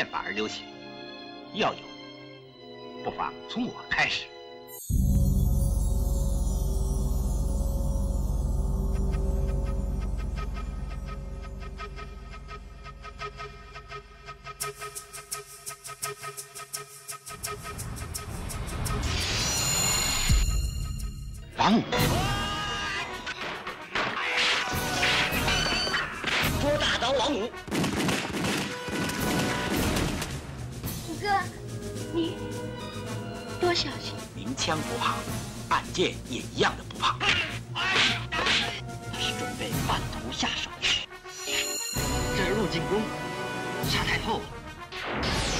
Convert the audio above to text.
变法而流行，要有，不妨从我开始。王五，捉大刀王五。 五哥，你多小心！ 明枪不怕，暗箭也一样的不怕。 他是准备半途下手。这是入进宫，杀太后了。